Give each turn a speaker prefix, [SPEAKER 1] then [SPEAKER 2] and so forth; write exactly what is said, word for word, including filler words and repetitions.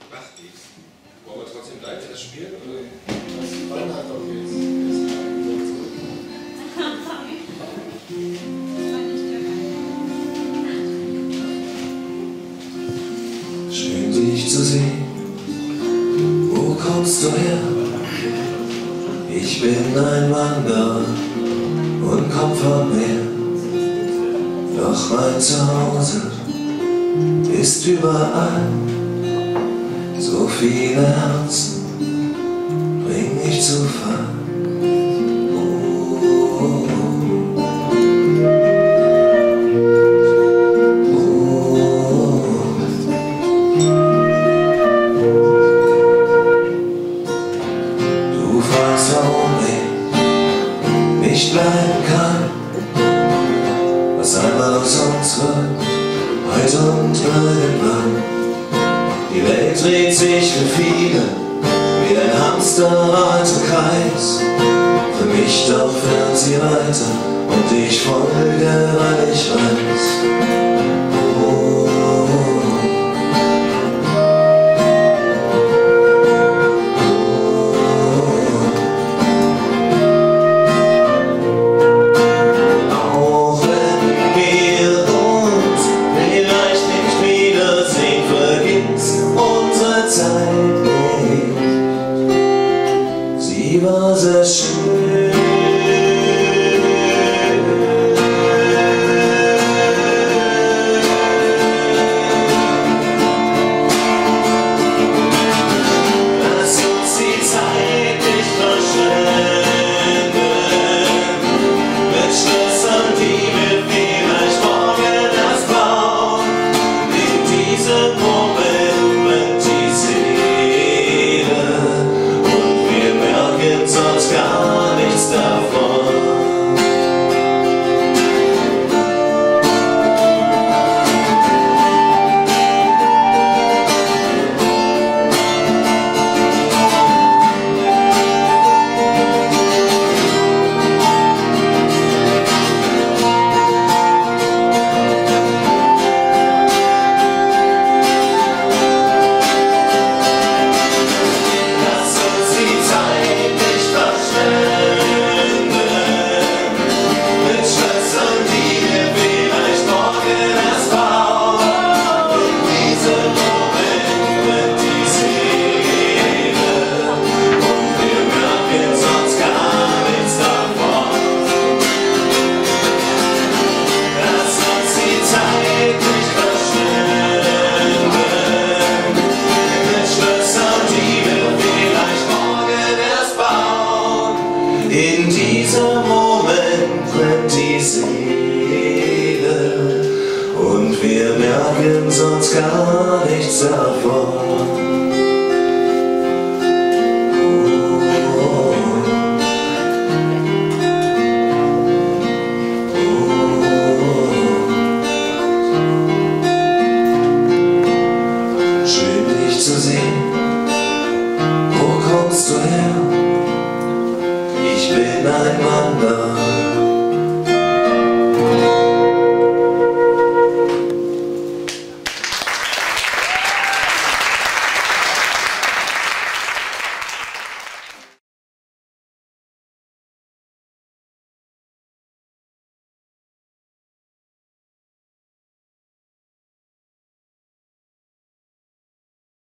[SPEAKER 1] Nachtlied. Wollen wir trotzdem live das spielen? Oder?
[SPEAKER 2] Das wandert doch jetzt.
[SPEAKER 3] Schön dich zu sehen, wo kommst du her? Ich bin ein Wanderer und komm vom Meer. Doch mein Zuhause ist überall. So viele Herzen bring ich zu Fall. Du fragst, warum ich nicht bleiben kann, was einmal aus uns wird, heute und irgendwann. Die Welt dreht sich für viele wie ein Hamsterrad im Kreis. Für mich doch fährt sie weiter und ich folge, weil ich weiß. Oh, sie war sehr schön. Lass uns die Zeit nicht verschwenden mit Schlössern, die wir vielleicht morgen erst bauen. In diesem Moment brennt die Seele und wir merken sonst gar nichts davon. In diesem Moment brennt die Seele und wir merken sonst gar nichts davon.